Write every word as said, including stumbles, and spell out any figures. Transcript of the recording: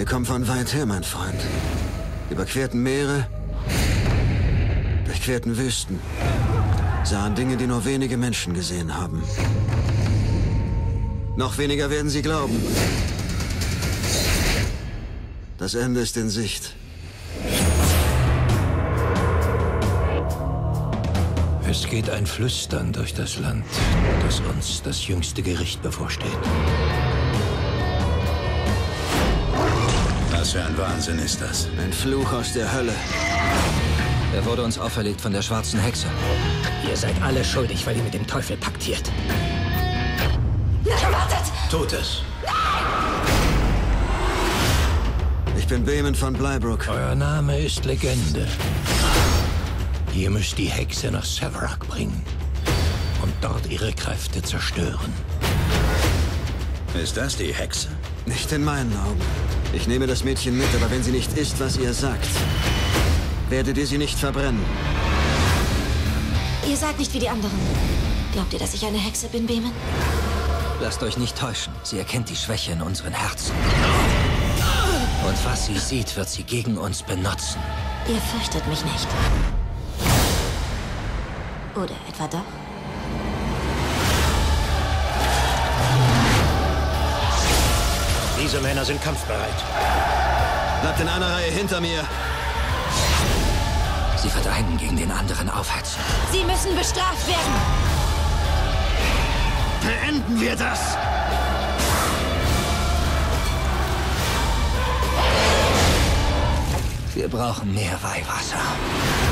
Wir kommen von weit her, mein Freund. Überquerten Meere, durchquerten Wüsten, sahen Dinge, die nur wenige Menschen gesehen haben. Noch weniger werden sie glauben. Das Ende ist in Sicht. Es geht ein Flüstern durch das Land, dass uns das jüngste Gericht bevorsteht. Was für ein Wahnsinn ist das? Ein Fluch aus der Hölle. Er wurde uns auferlegt von der schwarzen Hexe. Ihr seid alle schuldig, weil ihr mit dem Teufel paktiert. Nein, wartet! Tut es. Ich bin Behmen von Bleibruck. Euer Name ist Legende. Ihr müsst die Hexe nach Severac bringen und dort ihre Kräfte zerstören. Ist das die Hexe? Nicht in meinen Augen. Ich nehme das Mädchen mit, aber wenn sie nicht ist, was ihr sagt, werdet ihr sie nicht verbrennen. Ihr seid nicht wie die anderen. Glaubt ihr, dass ich eine Hexe bin, Behmen? Lasst euch nicht täuschen. Sie erkennt die Schwäche in unseren Herzen. Und was sie sieht, wird sie gegen uns benutzen. Ihr fürchtet mich nicht. Oder etwa doch? Diese Männer sind kampfbereit. Bleibt in einer Reihe hinter mir. Sie wird einen gegen den anderen aufhetzen. Sie müssen bestraft werden! Beenden wir das! Wir brauchen mehr Weihwasser.